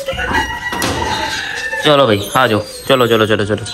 चलो भाई आ जाओ, चलो चलो चलो चलो।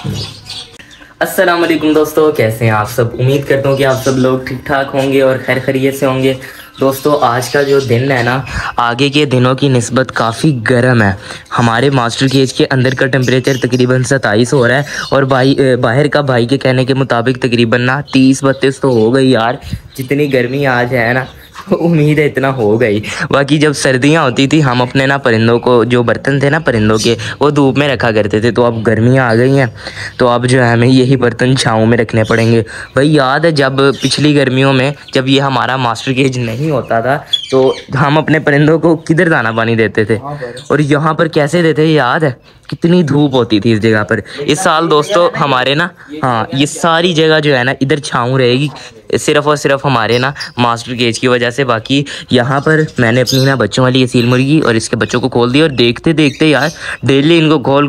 अस्सलाम वालेकुम दोस्तों, कैसे हैं आप सब? उम्मीद करता हूँ कि आप सब लोग ठीक ठाक होंगे और खैर खैरियत से होंगे। दोस्तों आज का जो दिन है ना, आगे के दिनों की निस्बत काफ़ी गर्म है। हमारे मास्टर केज के अंदर का टेम्परेचर तकरीबन 27 हो रहा है और बाहर का भाई के कहने के मुताबिक तकरीबन ना 30-32 तो हो गई यार। जितनी गर्मी आज है ना, उम्मीद है इतना हो गई। बाकी जब सर्दियां होती थी हम अपने ना परिंदों को, जो बर्तन थे ना परिंदों के, वो धूप में रखा करते थे। तो अब गर्मियां आ गई हैं तो अब जो है हमें यही बर्तन छाँव में रखने पड़ेंगे। भाई याद है जब पिछली गर्मियों में जब ये हमारा मास्टर केज नहीं होता था तो हम अपने परिंदों को किधर दाना पानी देते थे और यहाँ पर कैसे देते, याद है? कितनी धूप होती थी इस जगह पर। इस साल दोस्तों हमारे ना, हाँ, ये सारी जगह जो है ना इधर छाँव रहेगी सिर्फ और सिर्फ हमारे ना मास्टर केज की वजह से। बाकी यहाँ पर मैंने अपनी ना बच्चों वाली सील मुर्गी और इसके बच्चों को खोल दिया और देखते देखते यार डेली इनको खोल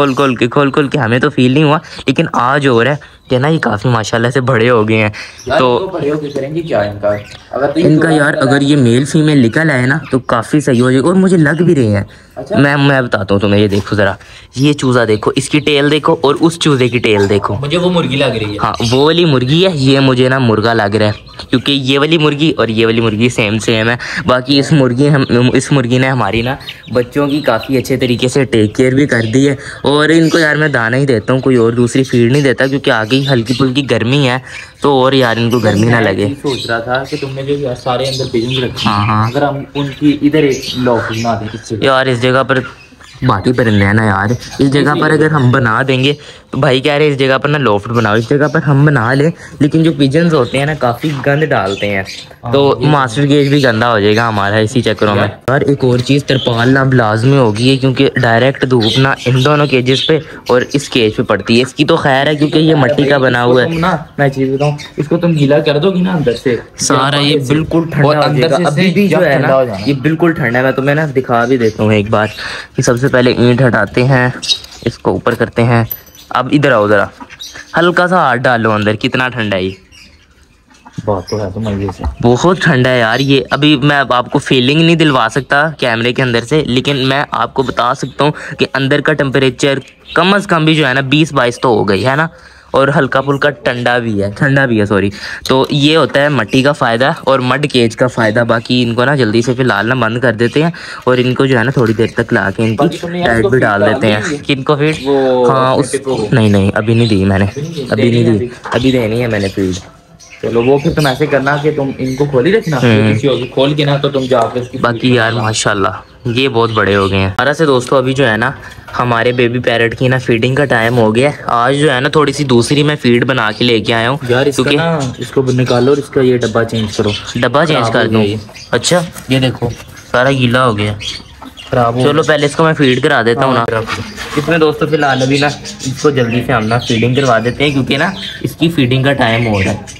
खोल के हमें तो फील नहीं हुआ, लेकिन आज हो रहा है कि ना ये काफ़ी माशाल्लाह से बड़े हो गए हैं। तो बड़े होके करेंगे क्या इनका? अगर इनका यार अगर ये मेल फीमेल निकल आए ना तो काफ़ी सही हो जाएगा और मुझे लग भी रहे हैं। अच्छा? मैं बताता हूँ तुम्हें, ये देखो ज़रा, ये चूज़ा देखो, इसकी टेल देखो और उस चूज़े की टेल देखो। मुझे वो मुर्गी लग रही है। हाँ वो वाली मुर्गी है, ये मुझे ना मुर्गा लग रहा है क्योंकि ये वाली मुर्गी और ये वाली मुर्गी सेम है। बाकी इस मुर्गी ने हमारी ना बच्चों की काफ़ी अच्छे तरीके से टेक केयर भी कर दी है। और इनको यार मैं दाना ही देता हूँ, कोई और दूसरी फीड नहीं देता क्योंकि आगे ही हल्की फुल्की गर्मी है तो और यार इनको गर्मी ना लगे। सोच रहा था कि तुमने जो सारे अंदर पिजन्स रखे, हाँ अगर हम उनकी इधर एक लॉफ्ट बना दें यार इस जगह पर बाकी परिंदे हैं ना यार, इस जगह पर अगर हम बना देंगे तो भाई कह रहे इस जगह पर ना लॉफ्ट बनाओ, इस जगह पर हम बना लें, लेकिन जो पिजन्स होते हैं ना काफ़ी गंद डालते हैं तो मास्टर केज भी गंदा हो जाएगा हमारा इसी चक्करों में। और एक और चीज़, तरपाल ना लाजमी होगी है क्योंकि डायरेक्ट धूप ना इन दोनों केजेस पे और इस केज पे पड़ती है। इसकी तो खैर है क्योंकि ये मिट्टी का बना हुआ है ना। मैं चीज़ बताऊँ, इसको तुम गीला कर दोगी ना अंदर से सारा, ये बिल्कुल ठंडा हो जाएगा। अभी भी जो है ना ये बिल्कुल ठंडा है। मैं तुम्हें ना दिखा भी देता हूँ एक बार कि सबसे पहले ईंट हटाते हैं, इसको ऊपर करते हैं। अब इधर आओ ज़रा, हल्का सा हाथ डालो अंदर, कितना ठंडा है ये। बहुत तो है तो मजे से, बहुत ठंडा है यार ये। अभी मैं आपको फीलिंग नहीं दिलवा सकता कैमरे के अंदर से, लेकिन मैं आपको बता सकता हूँ कि अंदर का टेम्परेचर कम से कम भी जो है ना 20-22 तो हो गई है ना, और हल्का फुल्का ठंडा भी है सॉरी। तो ये होता है मट्टी का फ़ायदा और मड केज का फ़ायदा। बाकी इनको ना जल्दी से फिलहाल ना बंद कर देते हैं और इनको जो है ना थोड़ी देर तक ला के इनकी डाइट भी डाल देते हैं। किनको फीड? हाँ उस नहीं अभी नहीं दी मैंने, अभी नहीं दी, अभी देनी है मैंने फीड। चलो वो फिर तुम ऐसे करना कि तुम इनको खोली रखना, किसी और खोल के ना तो तुम जाकर। बाकी यार माशाल्लाह ये बहुत बड़े हो गए हैं। अरे से दोस्तों अभी जो है ना हमारे बेबी पैरट की ना फीडिंग का टाइम हो गया है। आज जो है ना थोड़ी सी दूसरी मैं फीड बना के लेके आया हूँ यार, क्योंकि इसको निकालो और इसका ये डब्बा चेंज करो। डब्बा चेंज कर दूँ? अच्छा ये देखो सारा गीला हो गया, चलो पहले इसको मैं फीड करा देता हूँ ना। इसमें दोस्तों फिलहाल अभी ना इसको जल्दी से हम ना फीडिंग करवा देते हैं क्योंकि ना इसकी फीडिंग का टाइम हो रहा है।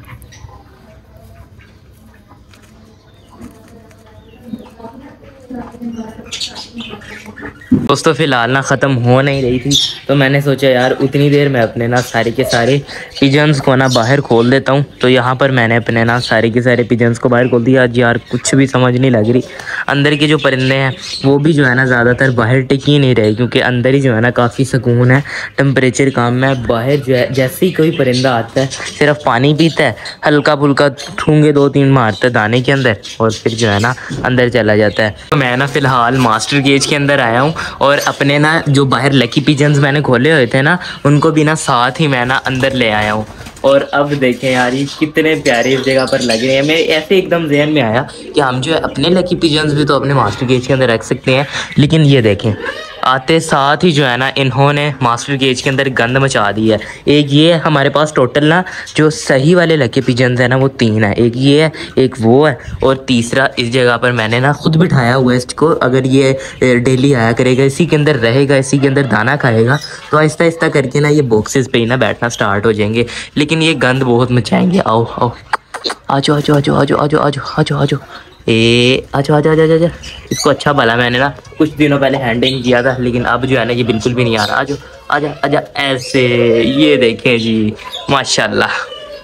दोस्तों फिलहाल ना ख़त्म हो नहीं रही थी तो मैंने सोचा यार उतनी देर में अपने ना सारे के सारे पिजन्स को ना बाहर खोल देता हूँ। तो यहाँ पर मैंने अपने ना सारे के सारे पिजन्स को बाहर खोल दिया। आज यार कुछ भी समझ नहीं लग रही, अंदर के जो परिंदे हैं वो भी जो है ना ज़्यादातर बाहर टिक ही नहीं रहे क्योंकि अंदर ही जो है ना काफ़ी सुकून है, टेम्परेचर कम है। बाहर जो है जैसे ही कोई परिंदा आता है सिर्फ पानी पीता है, हल्का फुल्का ठूंगे 2-3 मारता है दाने के अंदर और फिर जो है ना अंदर चला जाता है। तो मैं ना फ़िलहाल मास्टर केज के अंदर आया हूँ और अपने ना जो बाहर लकी पिजन्स मैंने खोले हुए थे ना उनको भी ना साथ ही मैं ना अंदर ले आया हूँ। और अब देखें यार ये कितने प्यारे इस जगह पर लग रहे हैं। मेरे ऐसे एकदम ज़हन में आया कि हम जो है अपने लकी पिजन्स भी तो अपने मास्टर केज के अंदर रख सकते हैं, लेकिन ये देखें आते साथ ही जो है ना इन्होंने मास्टर केज के अंदर गंद मचा दी है। एक ये है हमारे पास टोटल ना जो सही वाले लकी पिजन्स है ना वो 3 है, एक ये है एक वो है और तीसरा इस जगह पर मैंने ना खुद बिठाया हुआ है इसको। अगर ये डेली आया करेगा, इसी के अंदर रहेगा, इसी के अंदर दाना खाएगा तो आहिस्ता आहिस्ता करके ना ये बॉक्सेस पे ही ना बैठना स्टार्ट हो जाएंगे, लेकिन ये गंद बहुत मचाएंगे। आओ आओ आजो आजो आजो आजो आजो आजो आजो आजो आजो आजो आजो आजो। इसको अच्छा भला मैंने ना कुछ दिनों पहले हैंडलिंग किया था, लेकिन अब जो है ना ये बिल्कुल भी नहीं आ रहा। आजो आजा आजा ऐसे, ये देखें जी माशाल्लाह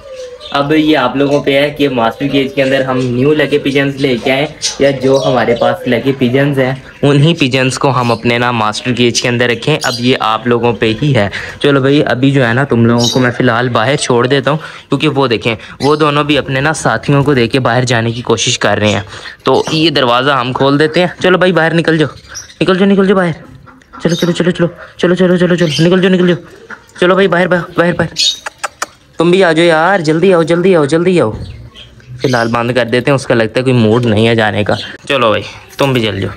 अब ये आप लोगों पे है कि मास्टर केज के अंदर हम न्यू लगे पिजन्स लेके आए या जो हमारे पास लगे पिजन्स हैं उन्हीं पिजन्स को हम अपने ना मास्टर केज के अंदर रखें। अब ये आप लोगों पे ही है। चलो भाई अभी जो है ना तुम लोगों को मैं फ़िलहाल बाहर छोड़ देता हूँ, क्योंकि वो देखें वो दोनों भी अपने ना साथियों को देके बाहर जाने की कोशिश कर रहे हैं। तो ये दरवाज़ा हम खोल देते हैं। चलो भाई बाहर निकल जाओ, निकल जाओ, निकल जाओ बाहर। चलो चलो चलो चलो चलो चलो चलो चलो निकल जाओ, निकल जाओ। चलो भाई बाहर बाहर बाहर बाहर। तुम भी आ जाओ यार, जल्दी आओ जल्दी आओ जल्दी आओ। फिलहाल बंद कर देते हैं, उसका लगता है कोई मूड नहीं है जाने का। चलो भाई तुम भी चल जाओ।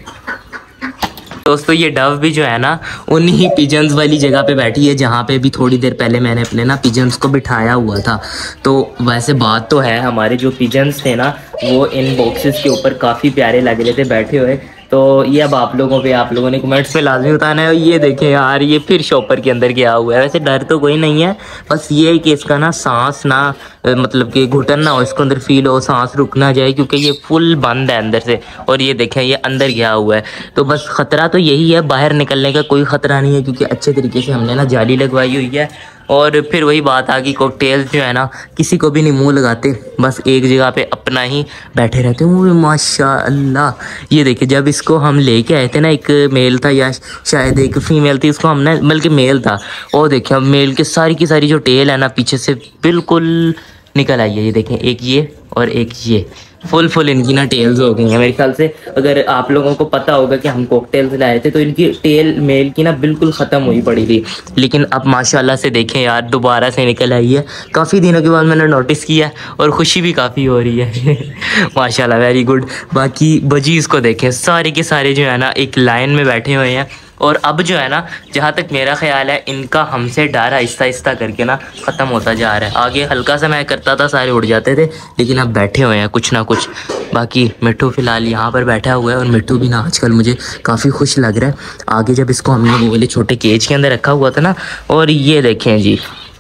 दोस्तों ये डव भी जो है ना उन्हीं पिजन्स वाली जगह पे बैठी है जहाँ पे भी थोड़ी देर पहले मैंने अपने ना पिजन्स को बिठाया हुआ था। तो वैसे बात तो है हमारे जो पिजन्स थे ना वो इन बॉक्सेस के ऊपर काफ़ी प्यारे लग रहे थे बैठे हुए। तो ये अब आप लोगों पे, आप लोगों ने कमेंट्स पे लाजमी बताना है। ये देखें यार ये फिर शॉपर के अंदर गया हुआ है। वैसे डर तो कोई नहीं है, बस ये है कि इसका ना सांस ना मतलब कि घुटन ना हो, इसको अंदर फील हो, सांस रुक ना जाए, क्योंकि ये फुल बंद है अंदर से। और ये देखें ये अंदर गया हुआ है। तो बस ख़तरा तो यही है, बाहर निकलने का कोई ख़तरा नहीं है, क्योंकि अच्छे तरीके से हमने ना जाली लगवाई हुई है। और फिर वही बात आ गई, कॉकटेल्स जो है ना किसी को भी नहीं मुंह लगाते, बस एक जगह पे अपना ही बैठे रहते हैं। माशाअल्लाह ये देखिए, जब इसको हम लेके आए थे ना, एक मेल था या शायद एक फीमेल थी, उसको हमने बल्कि मेल था। और देखिए मेल के सारी की सारी जो टेल है ना पीछे से बिल्कुल निकल आई है। ये देखें एक ये और एक ये फुल इनकी ना टेल्स हो गई हैं मेरे ख्याल से। अगर आप लोगों को पता होगा कि हम कॉकटेल्स लाए थे तो इनकी टेल मेल की ना बिल्कुल ख़त्म हुई पड़ी थी, लेकिन अब माशाल्लाह से देखें यार दोबारा से निकल आई है। काफ़ी दिनों के बाद मैंने नोटिस किया और ख़ुशी भी काफ़ी हो रही है। माशाल्लाह वेरी गुड। बाकी बजीज़ को देखें, सारे के सारे जो है ना एक लाइन में बैठे हुए हैं। और अब जो है ना जहाँ तक मेरा ख्याल है इनका हमसे डर आहिस्ता आहिस्ता करके ना ख़त्म होता जा रहा है। आगे हल्का सा मैं करता था सारे उड़ जाते थे, लेकिन अब बैठे हुए हैं कुछ ना कुछ। बाकी मिट्टू फ़िलहाल यहाँ पर बैठा हुआ है और मिट्टू भी ना आजकल मुझे काफ़ी खुश लग रहा है। आगे जब इसको हमने वो वाले छोटे केज के अंदर रखा हुआ था ना, और ये देखें जी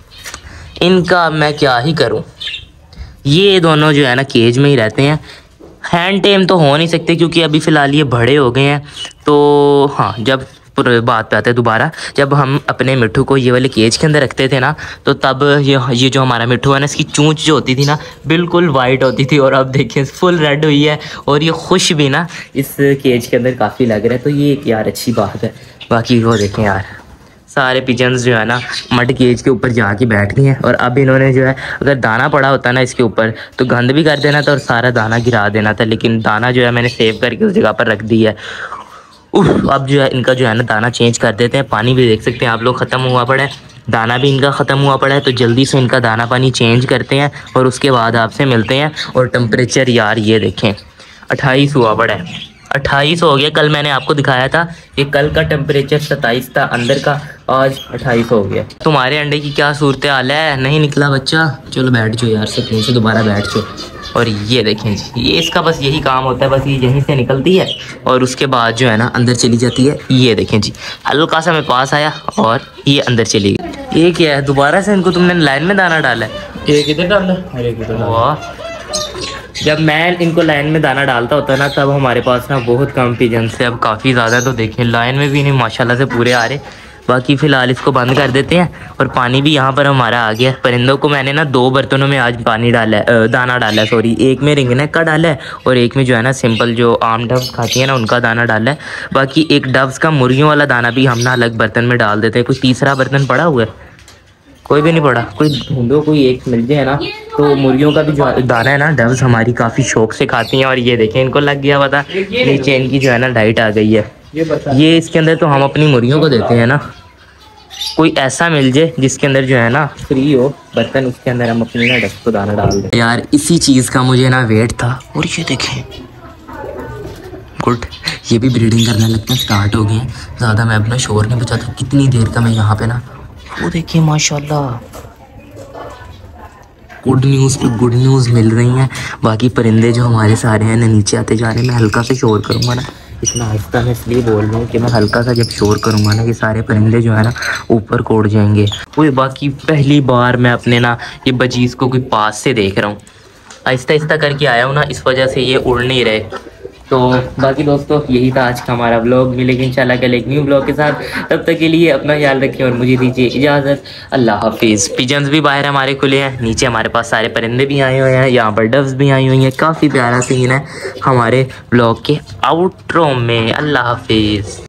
इनका मैं क्या ही करूँ, ये दोनों जो है ना केज में ही रहते हैं। हैंड टेम तो हो नहीं सकते क्योंकि अभी फ़िलहाल ये बड़े हो गए हैं। तो हाँ जब बात पे आते हैं दोबारा, जब हम अपने मिट्टू को ये वाले केज के अंदर रखते थे ना तो तब ये जो हमारा मिट्टू है ना इसकी चूंच जो होती थी ना बिल्कुल वाइट होती थी, और अब देखिए फुल रेड हुई है और ये खुश भी ना इस केज के अंदर काफ़ी लग रहा है। तो ये एक यार अच्छी बात है। बाकी वो देखें यार सारे पिजन्स जो है ना मड केज के ऊपर जाके बैठ गए हैं। और अब इन्होंने जो है अगर दाना पड़ा होता ना इसके ऊपर तो गंद भी कर देना था और सारा दाना गिरा देना था, लेकिन दाना जो है मैंने सेव करके उस जगह पर रख दिया है। अब जो है इनका जो है ना दाना चेंज कर देते हैं। पानी भी देख सकते हैं आप लोग ख़त्म हुआ पड़ा है, दाना भी इनका ख़त्म हुआ पड़ा है। तो जल्दी से इनका दाना पानी चेंज करते हैं और उसके बाद आपसे मिलते हैं। और टेम्परेचर यार ये देखें 28 हुआ पड़ा है, 28 हो गया। कल मैंने आपको दिखाया था कि कल का टेम्परेचर 27 था अंदर का, आज 28 हो गया। तुम्हारे अंडे की क्या सूरत हाल है? नहीं निकला बच्चा? चलो बैठ जाओ यार, सुकून से दोबारा बैठ जाओ। और ये देखें जी ये इसका बस यही काम होता है, बस ये यहीं से निकलती है और उसके बाद जो है ना अंदर चली जाती है। ये देखें जी हल्का सा मैं पास आया और ये अंदर चली गई। ये क्या है? दोबारा से इनको तुमने लाइन में दाना डाला है? ये किधर डाला? अरे किधर? वाह, जब मैं इनको लाइन में दाना डालता होता ना तब हमारे पास ना बहुत कम पिजन्स थे, अब काफ़ी ज़्यादा। तो देखें लाइन में भी नहीं माशाल्लाह से पूरे आ रहे। बाकी फ़िलहाल इसको बंद कर देते हैं। और पानी भी यहाँ पर हमारा आ गया। परिंदों को मैंने ना 2 बर्तनों में आज पानी डाला है, दाना डाला है सॉरी। एक में रिंगनेक का डाला है और एक में जो है ना सिंपल जो आम डव्स खाती है ना उनका दाना डाला है। बाकी एक डव्स का मुर्गियों वाला दाना भी हम ना अलग बर्तन में डाल देते हैं। कोई तीसरा बर्तन पड़ा हुआ है? कोई भी नहीं पड़ा। कोई ढूंढो, कोई एक मिल जाए ना। तो मुर्गियों का भी जो दाना है ना डव्स हमारी काफ़ी शौक से खाती हैं। और ये देखें इनको लग गया पता, नीचे इनकी जो है ना डाइट आ गई है। ये इसके अंदर तो हम अपनी मुर्गियों को देते हैं ना। कोई ऐसा मिल जाए जिसके अंदर जो है ना फ्री हो बर्तन, उसके अंदर हम अपनी ना डक्स को दाना डाल दें। यार इसी चीज़ का मुझे ना वेट था। और ये देखें गुड, ये भी ब्रीडिंग करने लगते हैं, स्टार्ट हो गए हैं। ज़्यादा मैं अपना शोर नहीं बचाता। कितनी देर का मैं यहाँ पे ना, वो देखिए माशाल्लाह गुड न्यूज़ पे गुड न्यूज़ मिल रही हैं। बाकी परिंदे जो हमारे सारे हैं ना नीचे आते जा रहे हैं। मैं हल्का से शोर करूँगा ना, इतना आहिस्ता मैं इसलिए बोल रहा हूँ कि मैं हल्का सा जब शोर करूँगा ना ये सारे परिंदे जो है ना ऊपर को उड़ जाएंगे। कोई बाकी पहली बार मैं अपने ना ये बजीज़ को कोई पास से देख रहा हूँ। आहिस्ता आहिस्ता करके आया हूँ ना, इस वजह से ये उड़ नहीं रहे। तो बाकी दोस्तों यही था आज का हमारा व्लॉग। मिलेंगे इंशाल्लाह कल एक न्यू व्लॉग के साथ। तब तक के लिए अपना ख्याल रखिए और मुझे दीजिए इजाज़त। अल्लाह हाफिज़। पिजन्स भी बाहर हमारे खुले हैं, नीचे हमारे पास सारे परिंदे भी आए हुए हैं, यहाँ पर डव्स भी आई हुई हैं। काफ़ी प्यारा सीन है हमारे व्लॉग के आउट्रो में। अल्लाह हाफिज़।